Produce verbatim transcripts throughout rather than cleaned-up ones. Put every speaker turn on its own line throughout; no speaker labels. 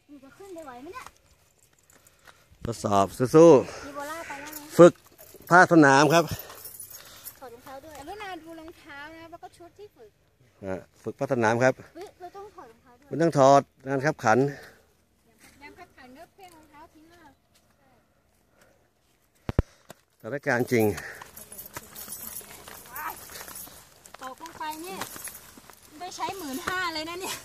จะขึ้นไปไหวไหมเนี่ย
ทดสอบสู้ๆฝึกภาคสนามครับ
ถอดรองเท้าด้วยไม่นานดูรองเท้านะแล้วก็ชุดที่ฝึก
ฝึกภาคสนามครับ
เราต้องถอดรองเท้าด้วย
มันต้องถอดงานครับขัน
ยามขับขันก็เพ่งรองเท้าทิ้งหน้า
สถานการณ์จริง
ตกลงไปเนี่ยได้ใช้หมื่นห้าเลยนะเนี่ย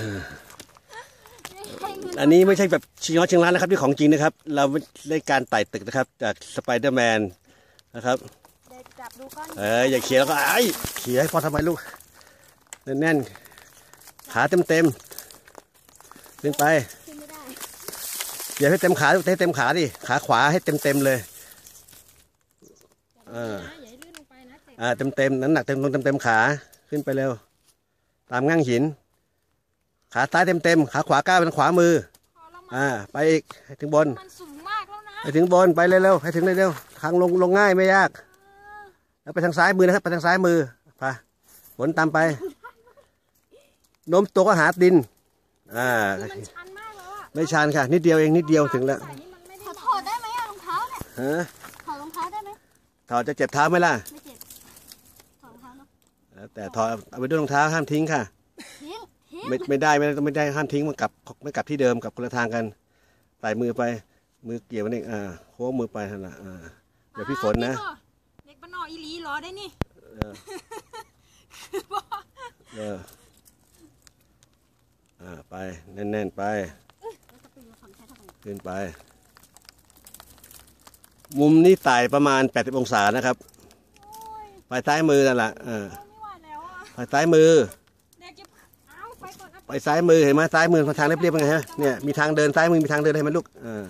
อันนี้ไม่ใช่แบบชิงล้อชิงล้านนะครับที่ของจริงนะครับเราได้การไต่ตึกนะครับจากสไปเดอร์แมนนะครับเอออย่าเขี่ยแล้วก็ไอ้เขี่ยให้พอทำไมลูกแน่นๆขาเต็มเต็มขึ้นไปอย่าให้เต็มขาให้เต็มขาดิขาขวาให้เต็มเต็มเลยอ่าอ่าเต็มเต็มน้ำหนักเต็มลงเต็มเต็มขาขึ้นไปเร็วตามง่างหินขาซ้ายเต็มเต็มขาขวาก้าวเป็นขวามืออ่าไปอีกให้ถึงบนให้ถึงบนไปเร็วๆให้ถึงเร็วๆทางลงลงง่ายไม่ยากแล้วไปทางซ้ายมือนะครับไปทางซ้ายมือไปบนตามไปโน้มตัวก็หาดินอ่าไม่ชันค่ะนิดเดียวเองนิดเดียวถึงแล้ว
ถอดได้ไหมรองเท้าเนี่ย
ฮะ
ถอดรองเท้าได้ไหม
ถอดจะเจ็บเท้าไหมล่ะ
ไม่เจ็บถอดรองเท้าเนาะ
แต่ถอดเอาไปด้วยรองเท้าห้ามทิ้งค่ะไม่ไม่ได้ไม่ได้ไม่ได้ห้ามทิ้งมันกลับไม่กลับที่เดิมกับคนละทางกันใส่มือไปมือเกี่ยวนี่อ่าโค้งมือไปนะอ่าเดี๋ยวพี่ฝนนะ
เด็กบ้านนอกอีหลีรอได้นี่เ
อออ่าไปแน่นๆไปขึ้นไปมุมนี้ไต่ประมาณแปดสิบองศานะครับไปซ้ายมือนั่นแหละอ่าไปซ้ายมือไปซ้ายมือเห็นไหมซ้ายมือทางเรียบๆเป็นไงฮะเนี่ยมีทางเดินซ้ายมือมีทางเดินให้มันลูกอ่า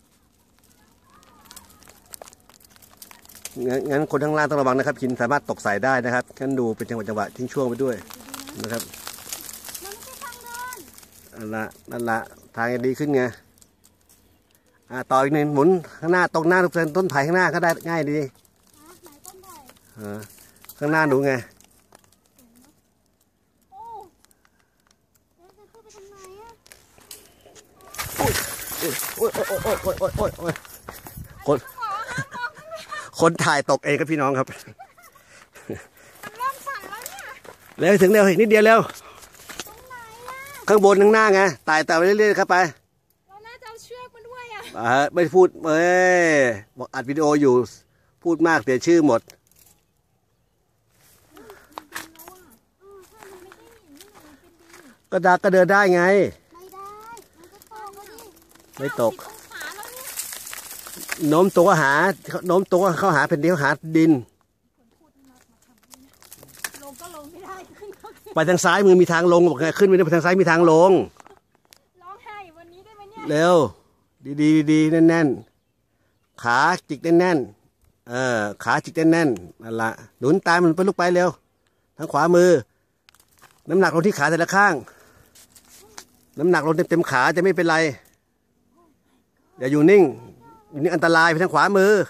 งั้นคนข้างล่างต้องระวังนะครับหินสามารถตกใส่ได้นะครับงั้นดูเป็นจังหวะจังหวะทิ้งช่วงไปด้วยนะครับนั่นละนั่นละทางจะดีขึ้นไงอ่าต่ออีกหนึ่งหมุนข้างหน้าตรงหน้าต้นไผ่ข้างหน้าก็ได้ง่ายดีอ่าข้างหน้าดูไงโอ้ยโอ้ยโอ้ยโอ้ยโอ้ยโอ้ยโอ้ยโอ้ยคนคนถ่ายตกเองครับพี่น้องครับ
เริ่มสั่นแล้วเนี่ย
เร็วถึงเร็วนิดเดียวเร็วข้างบนข้างหน้าไงไต่แต่ไปเรื่อยๆครับไป
เราน่าจะเอาเชือกมาด้วยอ่ะ
อ่าไม่พูดเอ้ยบอกอัดวิดีโออยู่พูดมากเสียชื่อหมดก็ดาก็เดินได้ไงไม่ตกโน้มตัวหาโน้มตัวเข้าหาแผ่นดินหาดิน
ลงก็ลงไม่ได้
ไปทางซ้ายมือมีทางลงบอกไงขึ้นไปทางซ้ายมีทางลง
ร้องไห้วันนี้ได้ไหมเนี่ย
เร็วดีดีดีแน่นแน่นขาจิกแน่นแน่นเออขาจิกแน่นแน่นนั่นละหนุนตามมันไปลุกไปเร็วทางขวามือน้ำหนักลงที่ขาแต่ละข้างน้ำหนักลงเต็มเต็มขาจะไม่เป็นไรอย่าอยู่นิ่งอยู่นิ่งอันตรายไปทางขวามือ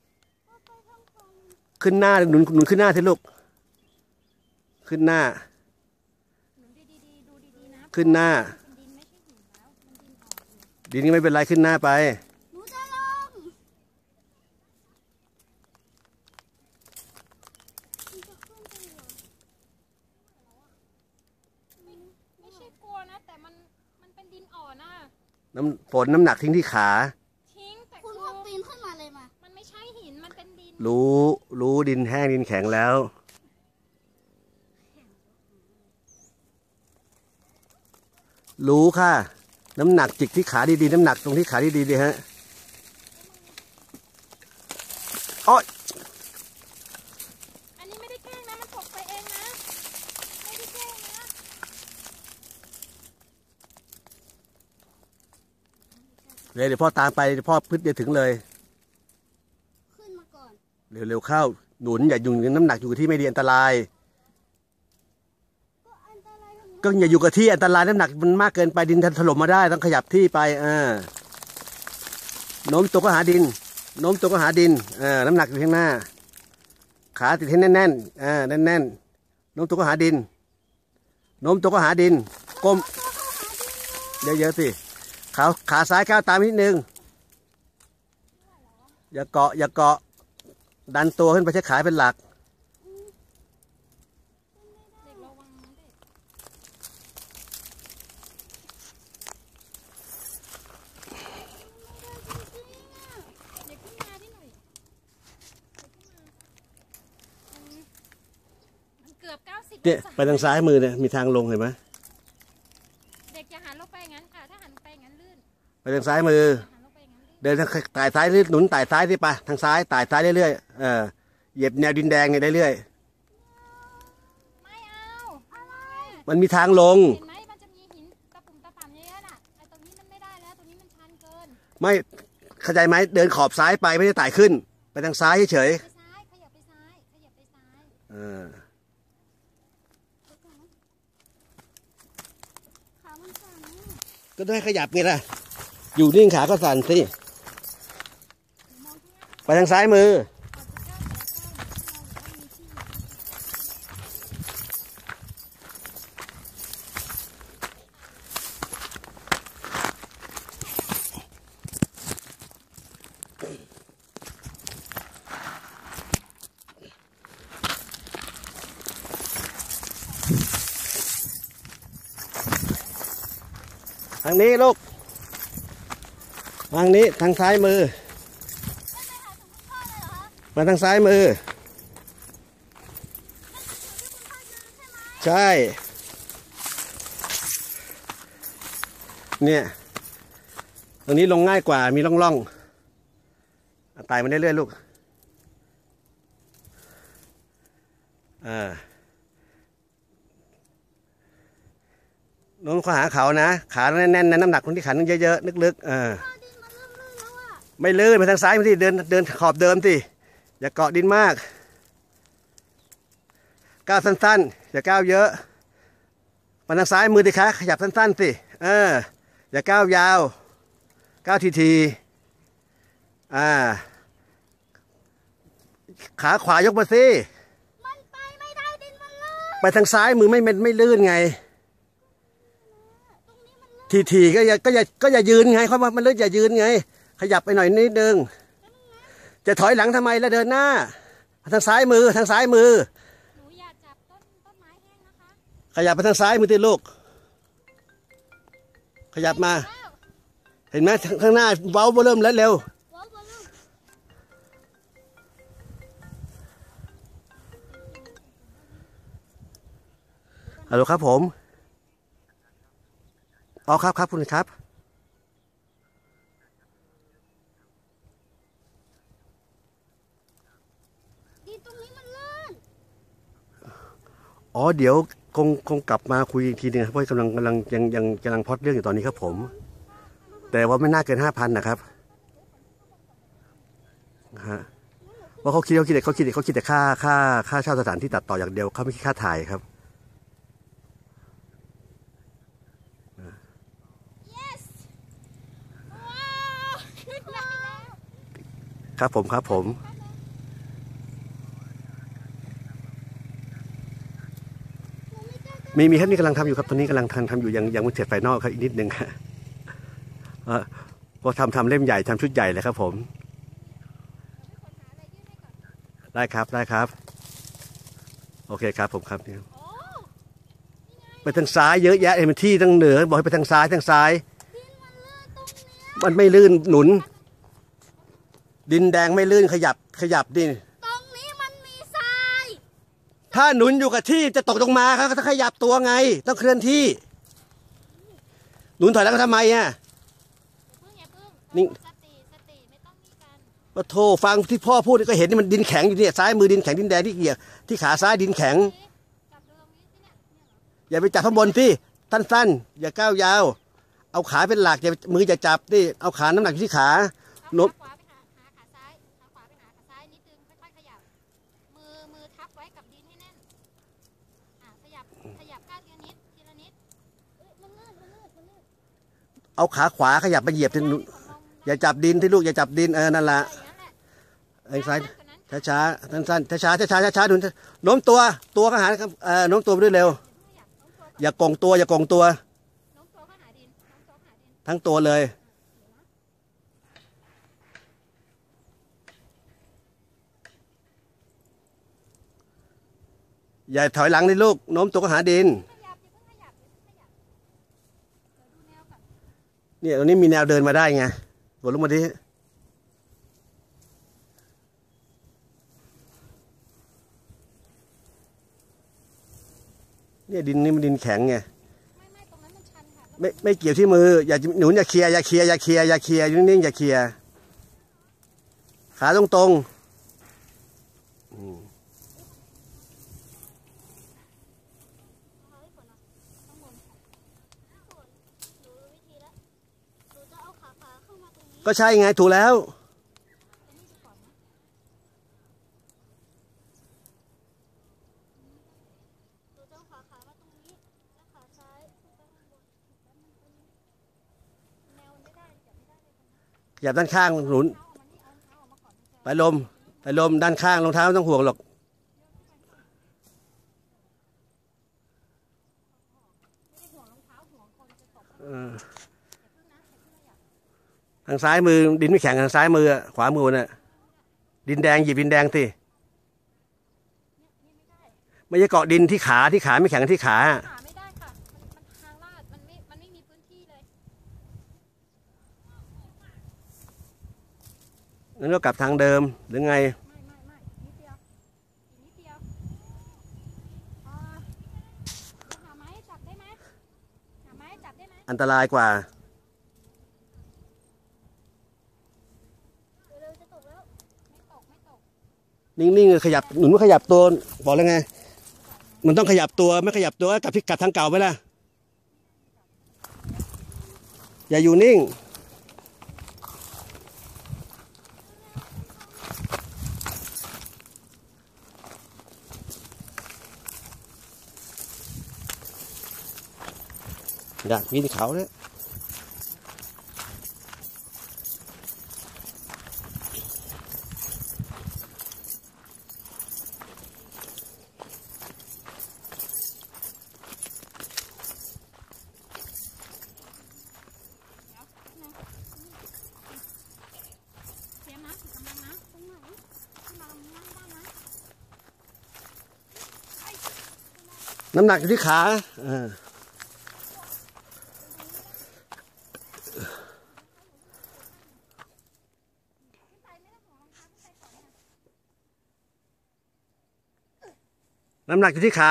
ขึ้นหน้าหนุนหนุนขึ้นหน้าสิลูกขึ้นหน้าขึ้นหน้าดินนี่ไม่เป็นไรขึ้นหน้าไป
ไม่ใช่กลัวนะแต่มันมันเป็นดินอ่อนนะ
น้ำฝนน้ำหนักทิ้งที่ขา
ทิ้งแต่คุณว่าปีนขึ้นมาเลยมามันไม่ใช่หินมันเป็นดิน
รู้รู้ดินแห้งดินแข็งแล้วรู้ค่ะน้ำหนักจิกที่ขาดีๆน้ำหนักตรงที่ขาดีๆดีฮะโอ๊ย
อันนี้ไม่ได้แกล้งนะมันตกไปเองนะไม่ได้แกล้งนะ
เลยเดี๋ยวพ่อตามไปเดี๋ยวพ่อพึ่งจะถึงเลย
ขึ้นมาก่อน
เร็วๆเข้าหนุนอย่าอยู่น้ำหนักอยู่ที่ไม่ดีอันตรายก็อย่าอยู่กับที่อันตรายน้ำหนักมันมากเกินไปดินถล่มมาได้ต้องขยับที่ไปอ่าโน้มตัวก็หาดินโน้มตัวก็หาดินอ่าน้ำหนักอยู่ข้างหน้าขาติดให้แน่นๆอ่าแน่นๆโน้มตัวก็หาดินโน้มตัวก็หาดินก้มเยอะๆสิขาขาซ้ายก้าวตามนิดนึงอย่าเกาะอย่าเกาะดันตัวขึ้นไปใช้ขาเป็นหลักเนี่ยไปทางซ้ายมือเนี่ยมีทางลงเห็นไหม
เด็กจะหันลงไปงั้นค่ะถ้าหันไปงั้นลื่น
ไปทางซ้ายมือเดินทางไต่ซ้ายหนุนไต่ซ้ายที่ไปทางซ้ายไต่ซ้ายเรื่อยๆเออเหยียบแนวดินแดงเนี่ยเรื่อย
ๆไม่เอาอะไร
มันมีทางลง
เห็นไหมมันจะมีหินตะปุ่มตะป่ำเยอะๆน่ะไอ้ตรงนี้มันไม่ได้แล้วตรงนี้มันชันเกิน
ไม่เข้าใจไหมเดินขอบซ้ายไปไม่ได้ไต่ขึ้นไปทางซ้ายเฉย
ไปซ้ายขยับไปซ้ายขยับไปซ้าย
เออก็ได้ขยับไงล่ะอยู่นิ่งขาก็สั่นสิไปทางซ้ายมือทางนี้ลูกทางนี้ทางซ้ายมือมาทางซ้ายมือใช่เนี่ยตรงนี้ลงง่ายกว่ามีร่องๆไต่มาเรื่อยๆลูกอ่าน้องขาหาเขานะขาแน่นๆนะน้ำหนักคนที่ขันเยอะๆลึกๆเออไม่ลื่นไปทางซ้ายมาที่เดินเดินขอบเดิมสิอย่าเกาะดินมากก้าวสั้นๆอย่าก้าวเยอะมาทางซ้ายมือดิคะขยับสั้นๆสิเอออย่าก้าวยาวก้าวทีๆอ่าขาขวายกมาสิ
มันไปไม่ได้ดินมันลื่น
ไปทางซ้ายมือไม่ไม่ไม่ลื่นไงทีทีก็อย่าก็อย่าก็อย่ายืนไงเขาว่ามันลื่นอย่ายืนไงขยับไปหน่อยนิดนึงจะถอยหลังทำไมแล้วเดินหน้าทางซ้ายมือทางซ้ายมือ
หนูอย่าจับต้นต้นไม้แห้งนะคะ
ขยับไปทางซ้ายมือที่ลูกขยับมาเห็นไหมข้างหน้าเว้าเริ่มแล้วเร็วฮัลโหลครับผมอ๋อครับครับคุณครับ
ดินตรงนี้มันลื่น
อ๋อเดี๋ยวคงคงกลับมาคุยอีกทีนึงครับเพราะกำลังกำลังยังยังกำลังพอดเรื่องอยู่ตอนนี้ครับผมแต่ว่าไม่น่าเกินห้าพันนะครับฮะว่าเขาคิดเขาคิดแต่เขาคิดเขาคิดแต่ค่าค่าค่าเช่าสถานที่ตัดต่ออย่างเดียวเขาไม่คิดค่าถ่ายครับครับผมครับผมมีมีครับนี่กำลังทำอยู่ครับตอนนี้กำลังทำทำอยู่ยังยังไม่เสร็จไฟนอลครับอีกนิดนึงครับพอทำทำเล่มใหญ่ทำชุดใหญ่เลยครับผมได้ครับได้ครับโอเคครับผมครับเนี่ยไปทางซ้ายเยอะแยะเอ็มที่ทางเหนือบอกให้ไปทางซ้ายทางซ้ายมันไม่ลื่นหนุนดินแดงไม่ลื่นขยับขยับดิน
ตรงนี้มันมีทราย
ถ้าหนุนอยู่กับที่จะตกลงมาครับถ้าขยับตัวไงต้องเคลื่อนที่หนุนถอยแล้วก็ทำไมอ่ะ
นิ่งสติสติไม่ต้องมีกัน
ว่าโทรฟังที่พ่อพูดก็เห็นมันดินแข็งอยู่เนี่ยซ้ายมือดินแข็งดินแดงที่เกี่ยที่ขาซ้ายดินแข็งอย่าไปจับข้างบนที่สั้นๆอย่าก้าวยาวเอาขาเป็นหลักอย่ามือจะจับที่เอาขาน้ำหนักที่ขาโน้มเอาขาขวาขยับไปเหยียบที่อย่าจับดินที่ลูกอย่าจับดินเออนั่นแหละไอ้ซ้ายช้าช้าสั้นๆช้าช้าช้าช้าช้าหนุนโน้มตัวตัวข้างหาเออโน้มตัวไปด้วยเร็วอย่ากงตัวอย่ากงตัวทั้งตัวเลยอย่าถอยหลังเลยลูกโน้มตัวก็หาดินเนี่ยตรงนี้มีแนวเดินมาได้ไงกดลงมาดิเนี่ยดินนี่มันดินแข็งไงไม่ไม่เกี่ยวที่มืออย่าหนุนอย่าเคลียร์อย่าเคลียร์อย่าเคลียร์อย่าเคลียร์นิ่งๆอย่าเคลียร์ขาตรงตรงก็ใช่ไงถูกแล้วอย่าด้านข้างหนุนไปลมไปลมด้านข้างรองเท้าไม่ต้องห่วงหรอกทางซ้ายมือดินไม่แข็งทางซ้ายมือขวามือน่ะดินแดงหยิบดินแดงสิไม่ใช่เกาะดินที่ขาที่ขาไม่แข็งที่ขาไม่ได้ค่ะมันทางลาดมันไม่มันไม่มีพื้นที่เลยงั้นก็กลับทางเดิมหรือไงไม่ไม่ไม่นิดเดียวนิดเดียวหาไม้จับได้ไหมหาไม้จับได้ไหมอันตรายกว่านิ่งๆขยับหนุนไม่ขยับตัวบอกแล้วไงมันต้องขยับตัวไม่ขยับตัวกลับที่กลับทางเก่าไปละอย่าอยู่นิ่งอยากปีนเขาเนี่ยน้ำหนักอยู่ที่ขาน้ำหนักอยู่ที่ขา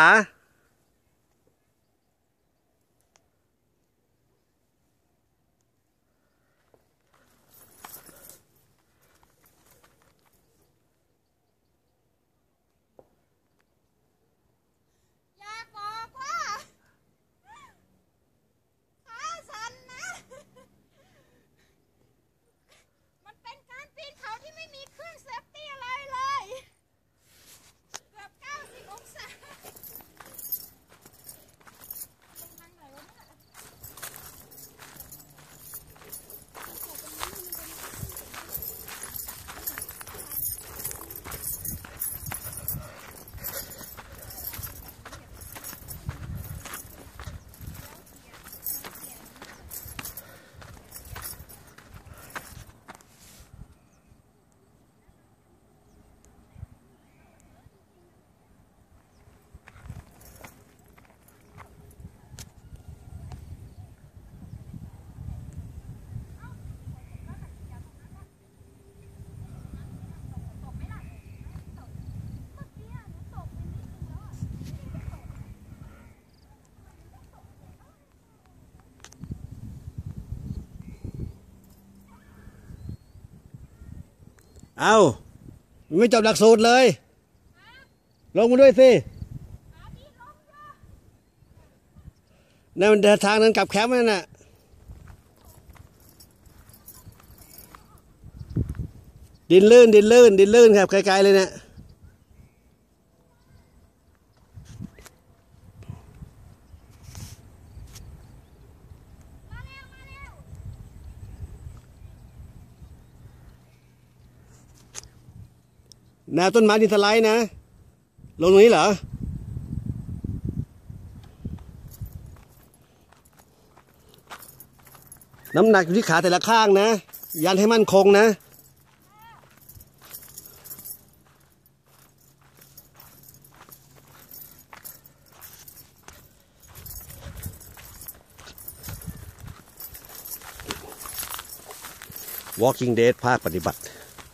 เอาไม่จบหลักสูตรเลยลงมาด้วยสินั่นเดินทางนั้นกลับแคมป์นั่นน่ะดินลื่นดินลื่นดินลื่นครับไกลๆเลยเนี่ยแนวต้นไม้ดินสไลด์นะลงตรงนี้เหรอน้ำหนักอยู่ที่ขาแต่ละข้างนะยันให้มั่นคงนะWalking Dead ภาคปฏิบัติ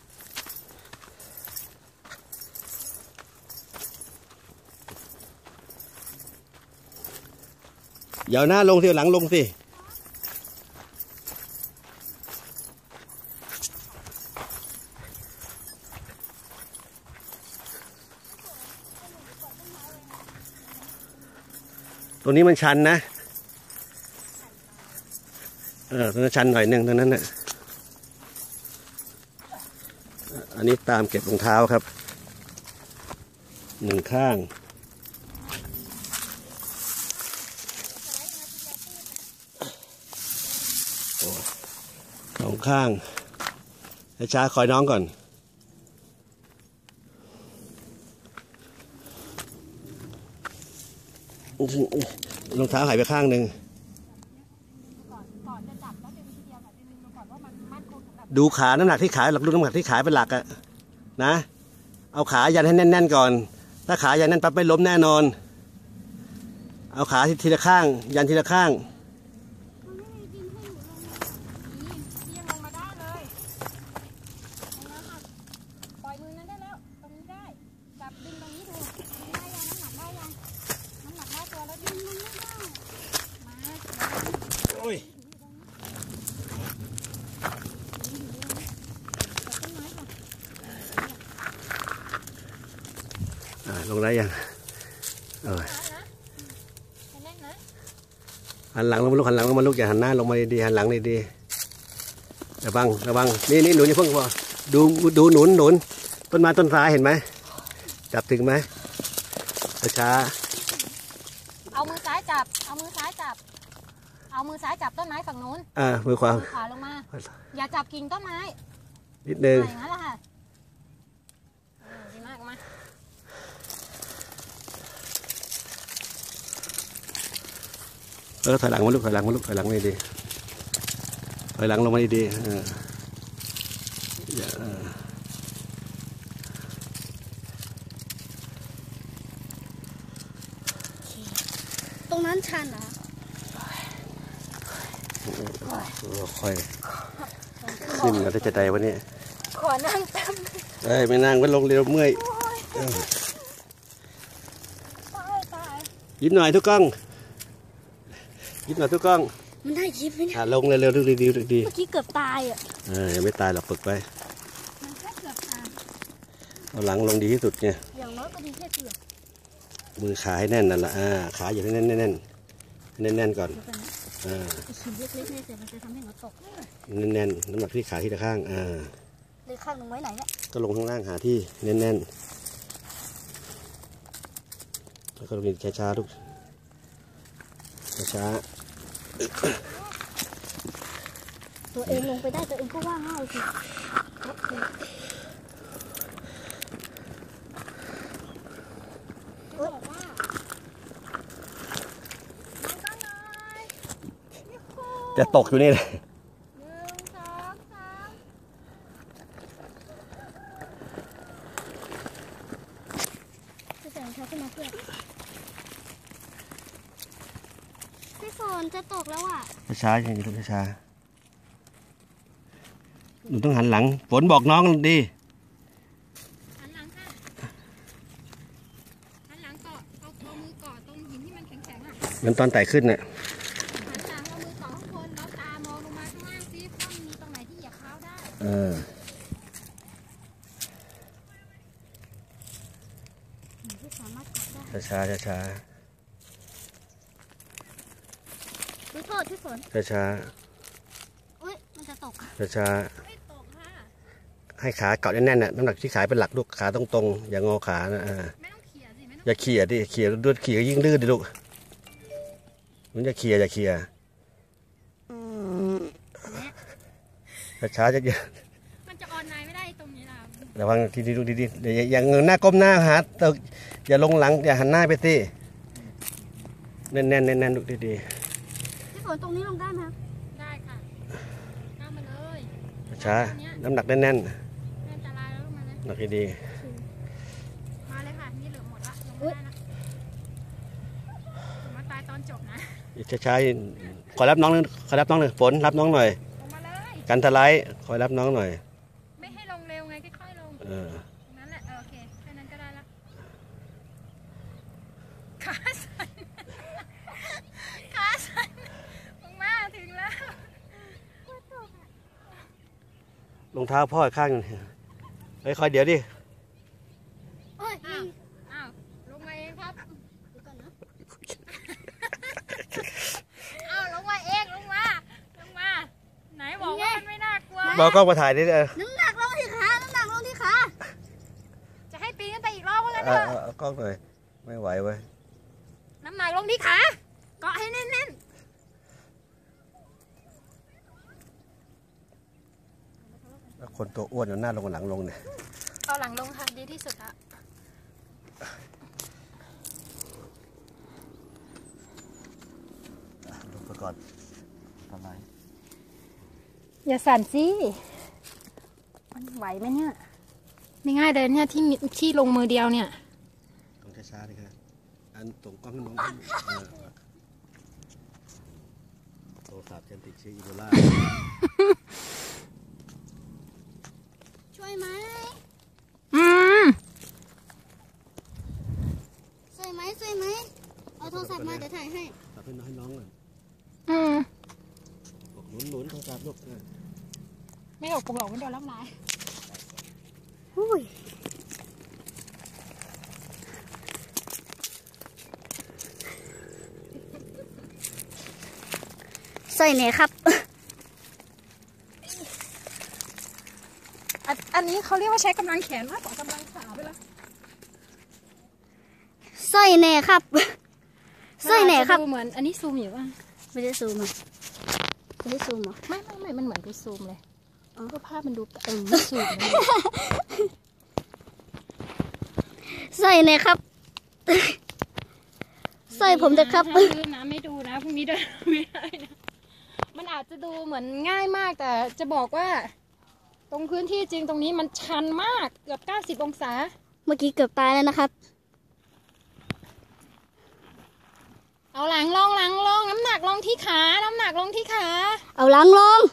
อย่าหน้าลงสิหลังลงสิตรงนี้มันชันนะเออตรงนั้นชันหน่อยหนึ่งตรงนั้นน่ะอันนี้ตามเก็บรองเท้าครับหนึ่งข้างสองข้างช้าๆคอยน้องก่อนรองเท้าหายไปข้างหนึ่งดูขาน้ำหนักที่ขาหลักดูน้ำหนักที่ขาเป็นหลักอะนะเอาขายันให้แน่นๆก่อนถ้าขายันแน่นปั๊บไม่ล้มแน่นอนเอาขาทีละข้างยันทีละข้าง
ปล่อยมือนั้นได้แล้วตรงนี้ได้จับดึงตรงนี้ดูได้ยังน้ำหนักได้ยังน้ำหนักได้ตัวแล้วดึงมันไม่ได้มาโอ้ย
ลงได้ยังเออหันหลังลงมาลูกหันหลังลงมาลูกอย่าหันหน้าลงมาดีๆหันหลังดีๆระวังระวังนี่นี่หนูอย่าเพิ่งพอดูดูหนุนหนุนต้นไม้ต้นสายเห็นไหมจับถึงไหมช้า
เอามือซ้ายจับเอามือซ้ายจับเอามือซ้ายจับต้นไม้ฝั่งนู้น
อ่ามือขวา
ขวาลงมาอย่าจับกิ่งต้นไม้
นิดนึง
อย่างนั้นแหละค่ะดีมากมา
เออถอยหลังมาลูกถอยหลังมาลูกถอยหลังไม่ดีถอยหลังลงมาดีๆเออ
ตรงนั้นชันเหรอ
ค่อยขึ้นมาได้จะได้วันนี้
ขอนั่งแป๊บ
เอ้ยไม่นั่งก็ลงเร็วเมื่อยยิ้มหน่อยทุกกล้องยิ้มหน่อยทุกกล้อง
มันได้ยิ้มไหมเนี่ย
ลงเร็วๆดูดีๆดูดี
เมื่อกี้เกือบตายอ่ะ
เออยังไม่ตายหรอกฝึกไป
มันแค่เกือบตาย
เอาหลังลงดีที่สุดไง
อย่างน้อยก็ดีแค่เกือบ
มือขาให้แน่นนั่นแหละอ่าขาอย่าให้แน่นแน่นแน่นแน่นก่อนอ่า
ชิ้นเล็กๆเนี่ยแต่มันจะทำให้เราตก
แน่นๆน้ำหนักที่ขาที่ตะข้างอ่า
เลยข้างลงไว้ไหนเนี่ย
ก็ลงข้างล่างหาที่แน่นๆแล้วก็ลงช้าๆลูกช้า
ตัวเองลงไปได้ตัวเองก็ว่าง่ายสิ
จะตกอยู่นี่เลย
พี่ฝนจะตกแล้วอ่ะ
ช้าๆอย่างนี้ลูกช้าหนูต้องหันหลังฝนบอกน้องดี
หันหลังค่ะหันหลังเกาะเอาเอามือเกาะตรงหินที่มันแข็งๆอ่ะ
เหมือนตอนไต่ขึ้นเนี่ย
หันหลังเอามือเกาะข้างบนแล้วตามองลงมาข้างล่างซิว่ามีตรงไหนที่เหยียบเท้าได้
เออช้าช้าช้า
พี่โทษพี่ฝน
ช้าช้า
อุ้ยมันจะตก
ช้าช้าให้ขาเกาะแน่นๆน่ะน้ำหนักที่ขาเป็นหลักลูกขาตรงๆอย่างงอขานะอ่า
ไม่ต้องเขี่ยสิไม่ต้อง
อย่าเขี่ยดิเขี่ยด้วยเขี่ยยิ่งลื่นดิลูกมันจะเขี่ยอย่าเขี่ยช้าๆจะ
มันจะออนไลน์ไม่ได้ตรงนี้ล่ะ
ระวังทีดีดูดีๆอย่างเงยหน้าก้มหน้าหาตึกอย่าลงหลังอย่าหันหน้าไปสิแน่นๆแน่นๆดูดี
ๆพี่ฝนตรงนี้ลงได้ไหมได้ค่ะ
ช้าๆน้ำหนักแน่นๆ
อันตรายแล้วมาเลย
หนักดี
มาเลยค่ะนี่เหลือหมดละลงไม่ได้ละมาตายตอนจบนะ
ๆอีกช้าๆขอรับน้องหนึงขอรับน้องหนึ่งฝนรับน้องหน่อย
ลงมาเลย
กันทลายขอรับน้องหน่อย
ไม่ให้ลงเร็วไงค่อยๆลง
เออ
ตรงนั้นแหละเออโอเคแค่นั้นก็ได้ละขาสั่นขาสั่นลงมาถึงแล้ว
รองเท้าพ่ออีกข้างหนึ่งเฮ้ยคอยเดี๋ยวดิ
อ้าวอ้าวลงมาเองครับอ้าวลงมาเองลงมาลงมาไหนบอกว่ามันไม่น่ากลัว
บอกกล้องมาถ่ายดิเออ
น้ำหนักลงที่ขาน้ำหนักลงที่ขาจะให้ปีนขึ้นไปอีกรอบว่างั้น
เอ
เถ
อ
อะ
เอากล้องหน่อยไม่ไหวเว้ย
น้ำหนักลงที่ขาเกาะให้แน่น
คนตัวอ้วนเอาหน้าลงหลังลงเนี่ย
ๆเอาหลังลงค่ะดีที่สุดละ
ลงไปก่อนทำไม
อย่าสั่นสิมันไหวไหมเนี่ยไม่ง่ายเลยเนี่ยที่มีที่ลงมือเดียวเนี่ย
ต้องช้าๆดิครับอันตรงกล้องให้น้องเออโทรศัพท์ฉันติดเชื้ออีโบลา
ช่วยไหม
อืม
ช่วยไหมช่วยไหมเอาโทรศัพท์มาเดี๋ยวถ่ายให้
ตัดให้น้องให้น้องก่อน
อืม
บอกหนุนหนุนโทรศัพท์ลูกเออ
ไม่หลบปกหลอกไม่โดนรับร้าย
อุ้ยใส่เนี่ยครับ
อันอันนี้เขาเรียกว่าใช้กำลังแขนมากกว่ากำลังขาไปแล้ว
ใส่เนี่ยครับใส่เนี่ยครับ
ดูเหมือนอันนี้ซูมอยู่ป่ะ
ไม่ได้ซูมอ่ะไม่ได้ซูมอ่ะ
ไม่ไม่ไม่มันเหมือนดูซูมเลย
อ๋อ
ก็ภาพมันดูเออไม่ซูมเลย
ใส่เนี่ยครับใส่ผมจะครับ
ห้ามลืมนะไม่ดูนะพรุ่งนี้เดินไม่ได้นะมันอาจจะดูเหมือนง่ายมากแต่จะบอกว่า ตรงพื้นที่จริงตรงนี้มันชันมากเกือบเก้าสิบองศา
เมื่อกี้เกือบตายแล้วนะครับ
เอาหลังลงหลังลงน้ำหนักลงที่ขาน้ำหนักลงที่ขา
เอาล้างลง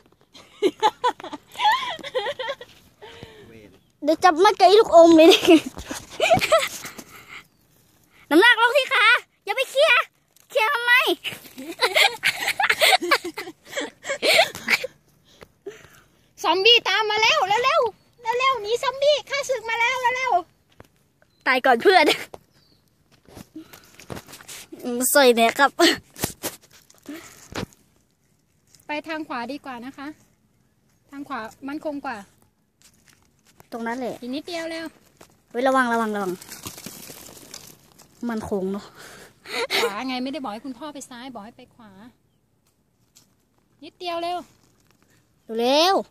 เวร
เดี๋ยวจับมัดกับไอ้ลูกอมเลยดิ น้ำหนักลงที่ขาอย่าไปเคลียร์เคลียร์ทำไม
ซอมบี้ตามมาแล้วเร็วเร็วเร็วเร็วหนีซอมบี้ข้าศึกมาแล้วเร็วเร็ว
ตายก่อนเพื่อนอืมใส่เนี่ยครับ
ไปทางขวาดีกว่านะคะ ทางขวามั่นคงกว่า
ตรงนั้นแหละ
อีกนิดเดียวเร็ว
เฮ้ยระวังระวังระวังมันคงเนาะ
ขวาไงไม่ได้บอกให้คุณพ่อไปซ้ายบอกให้ไปขวา นิดเดียวเร็ว
เร็ว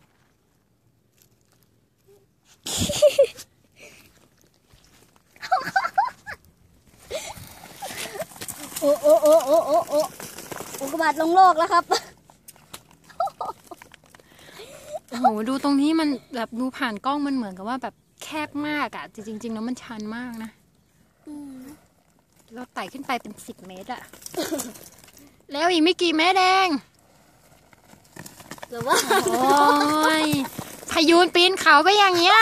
โอ้โอ้โอ้โอ้โอ้โอ้อุกกาบาตลงโลกแล้วครับ
โอ้โหดูตรงนี้มันแบบดูผ่านกล้องมันเหมือนกับว่าแบบแคบมากอะจริงๆแล้วมันชันมากนะเราไต่ขึ้นไปเป็นสิบเมตรอะ แล้วอีกไม่กี่เมตรเอง
หรือว่า
โอ้ยพายุนปีนเขาก็อย่างเงี้ย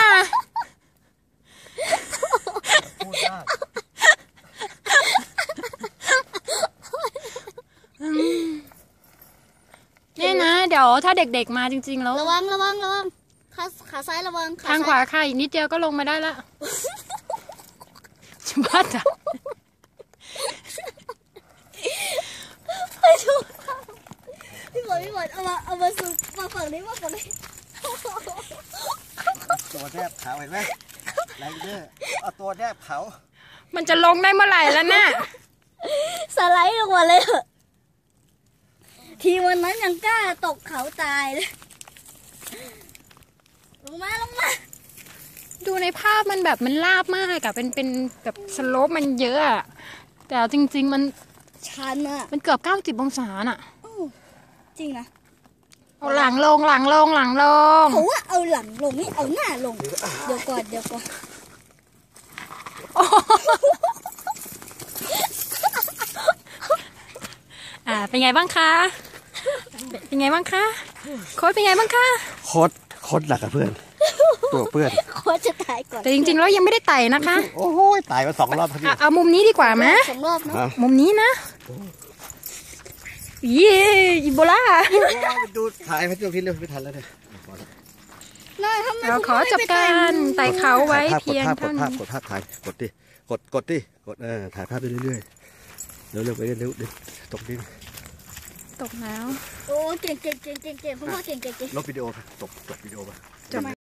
พูดยาก
นี่นะเดี๋ยวถ้าเด็กๆมาจริงๆแล้ว
ระวังระวังระวังขาขาซ้ายระวัง
ทางขวาค่ะอีกนิดเดียวก็ลงมาได้ละชิบ้าจ้ะ
ไม่ถูกพี่ฝนพี่ฝนเอามาเอามาซูมมาฝั่งนี้มาฝั่งนี้
ตัวแนบเขาเห็นไหมไรเดอร์เอาตัวแนบเขา
มันจะลงได้เมื่อไหร่แล้วน่ะ
สไลด์ลงมาเลยเหอะทีวันนั้นยังกล้าตกเขาตายเลยลงมาลงมา
ดูในภาพมันแบบมันลาบมากอะเป็นเป็นแบบสโลปมันเยอะอะแต่จริงๆมัน
ชันอะ
มันเกือบเก้าสิบองศาน่ะ
อู้จริงนะ
เอาหลังลงหลังลงหลังลง
เขาว่าเอาหลังลงไม่เอาหน้าลง เดี๋ยวก่อนเดี๋ยวก่อน
อ่าเป็นไงบ้างคะเป็นไงบ้างคะโค้ชเป็นไงบ้างคะ
โคตรโคตรหนักกับเพื่อนตัวเพื่อน
โค้ชจะตายก่อน
แต่จริงๆแล้วยังไม่ได้ไต่นะคะ
โอ้โหตายมาสองรอบทั้ง
อ่ะ
นี้
เอามุมนี้ดีกว่าไหม
สองรอบเนาะ
มุมนี้นะเย้อีโบลา
ดูถ่ายพระเจ้าที่เร็วไม่ทันแล้วเนี่ย
น่าทำไม
เราขอจบการไต่เขาไว้เพียง
กด
เท่า
ภาพ
นี้
กดภาพถ่ายกดดิกดกดดิกดเออถ่ายภาพไปเรื่อยๆเร็วๆไปเร็วๆเร็วตกดิน
ตกแล้ว
โอ้เก่งเก่งเก่งเก่งเก่งคุณพ่อเก่งเก่งเก่ง
ลบวิดีโอค่ะตกตกวิดีโอไป
จบ